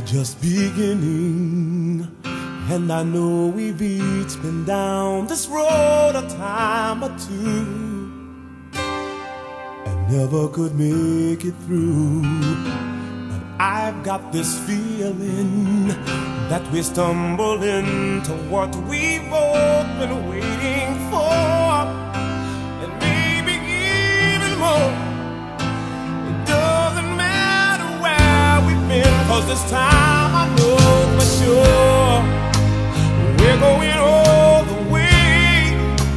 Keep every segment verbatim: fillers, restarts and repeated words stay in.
just beginning, and I know we've each been down this road a time or two and never could make it through. But I've got this feeling that we stumble into what we've both been waiting for, and maybe even more. It doesn't matter where we've been, 'cause this time I know for sure we're going all the way,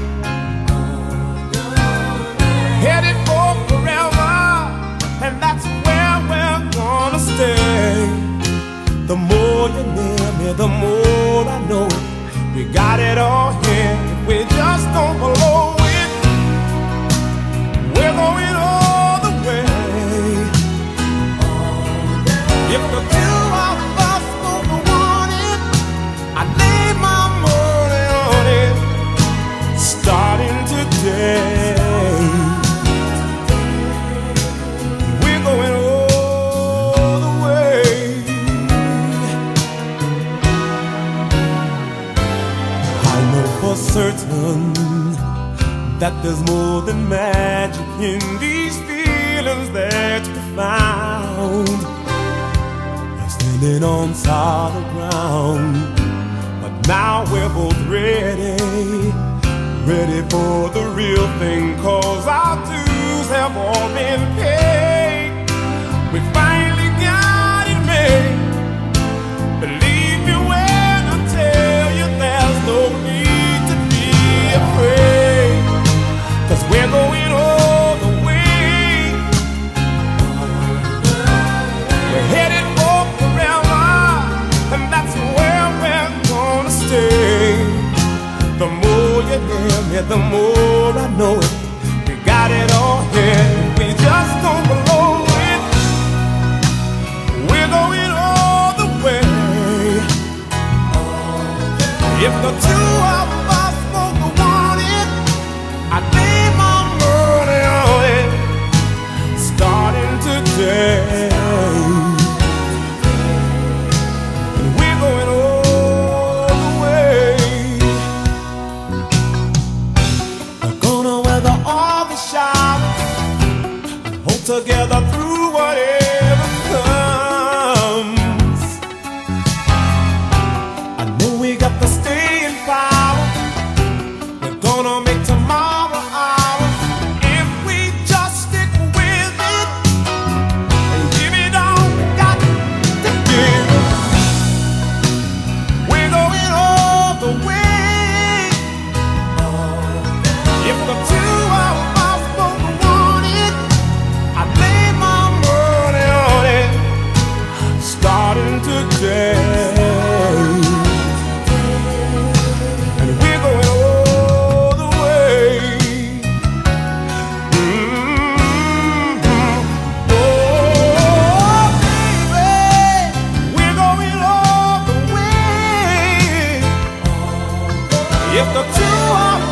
headed for forever, and that's where we're gonna stay. The more you're near me, the more I know it. We got it all here if we just don't blow it. We're going all the way. If the two of us both want it, I lay my money on it. Starting today, we're going all the way. I know for certain that there's more than magic in these feelings that we found. We're standing on solid ground, but now we're both ready, ready for the real thing, 'cause our dues have all been paid. We finally got it made. Believe me when I tell you there's no need to be afraid, 'cause we're going all the way. We're headed for forever, and that's where we're gonna stay. The more you're near me, the more I know it. We got it all here, we just don't blow it. We're going all the way. If the two of us both want it, I lay my money on it. Starting today, and we're going all the way. We're gonna weather all the showers and hold together through whatever comes. I know we got the staying power. We're gonna make tomorrow ours if we just stick with it and give it all we got to give. We're going all the way. If the two of us both want it, I lay my money on it. Starting today, and we're going all the way. Mm-hmm. Oh, baby, we're going all the way. If the two of